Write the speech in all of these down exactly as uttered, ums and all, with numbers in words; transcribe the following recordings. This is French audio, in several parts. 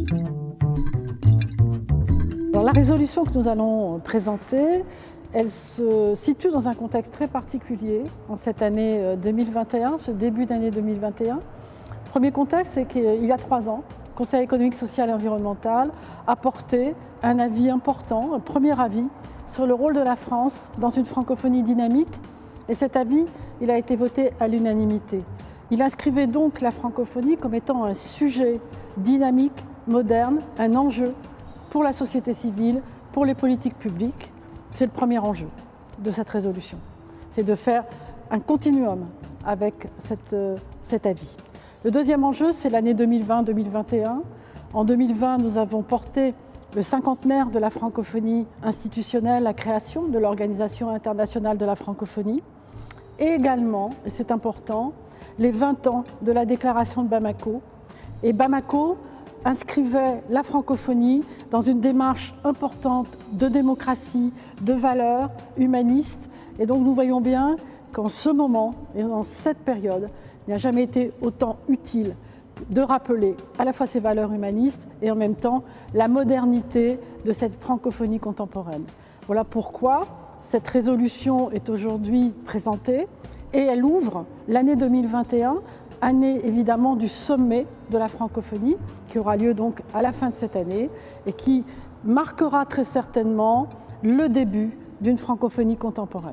Alors, la résolution que nous allons présenter, elle se situe dans un contexte très particulier en cette année deux mille vingt et un, ce début d'année deux mille vingt et un. Le premier contexte, c'est qu'il y a trois ans, le Conseil économique, social et environnemental a porté un avis important, un premier avis, sur le rôle de la France dans une francophonie dynamique. Et cet avis, il a été voté à l'unanimité. Il inscrivait donc la francophonie comme étant un sujet dynamique, moderne, un enjeu pour la société civile, pour les politiques publiques. C'est le premier enjeu de cette résolution. C'est de faire un continuum avec cette, euh, cet avis. Le deuxième enjeu, c'est l'année deux mille vingt deux mille vingt et un. En deux mille vingt, nous avons porté le cinquantenaire de la francophonie institutionnelle, la création de l'Organisation internationale de la francophonie. Et également, et c'est important, les vingt ans de la déclaration de Bamako. Et Bamako inscrivait la francophonie dans une démarche importante de démocratie, de valeurs humanistes. Et donc nous voyons bien qu'en ce moment et dans cette période, il n'a jamais été autant utile de rappeler à la fois ces valeurs humanistes et en même temps la modernité de cette francophonie contemporaine. Voilà pourquoi cette résolution est aujourd'hui présentée et elle ouvre l'année deux mille vingt et un, année évidemment du sommet de la francophonie qui aura lieu donc à la fin de cette année et qui marquera très certainement le début d'une francophonie contemporaine.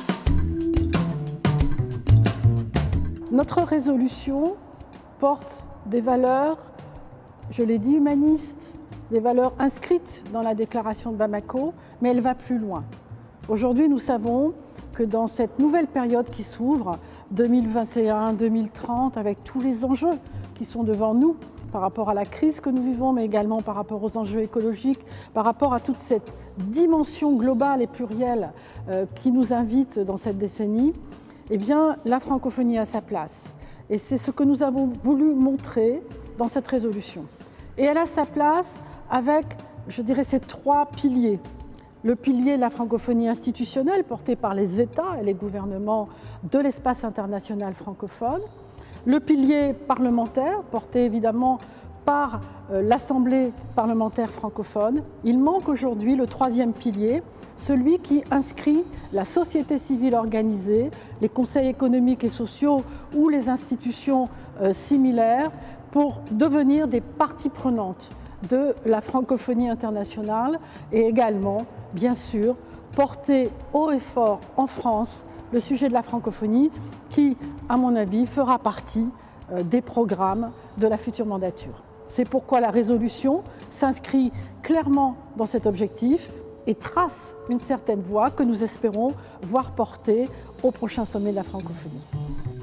Notre résolution porte des valeurs, je l'ai dit, humanistes, des valeurs inscrites dans la déclaration de Bamako, mais elle va plus loin. Aujourd'hui, nous savons que dans cette nouvelle période qui s'ouvre, deux mille vingt et un deux mille trente, avec tous les enjeux qui sont devant nous, par rapport à la crise que nous vivons, mais également par rapport aux enjeux écologiques, par rapport à toute cette dimension globale et plurielle euh, qui nous invite dans cette décennie, eh bien, la francophonie a sa place. Et c'est ce que nous avons voulu montrer dans cette résolution. Et elle a sa place avec, je dirais, ces trois piliers. Le pilier de la francophonie institutionnelle, porté par les États et les gouvernements de l'espace international francophone. Le pilier parlementaire, porté évidemment par euh, l'Assemblée parlementaire francophone. Il manque aujourd'hui le troisième pilier, celui qui inscrit la société civile organisée, les conseils économiques et sociaux ou les institutions euh, similaires pour devenir des parties prenantes de la francophonie internationale et également, bien sûr, porter haut et fort en France le sujet de la francophonie qui, à mon avis, fera partie euh, des programmes de la future mandature. C'est pourquoi la résolution s'inscrit clairement dans cet objectif et trace une certaine voie que nous espérons voir porter au prochain sommet de la francophonie.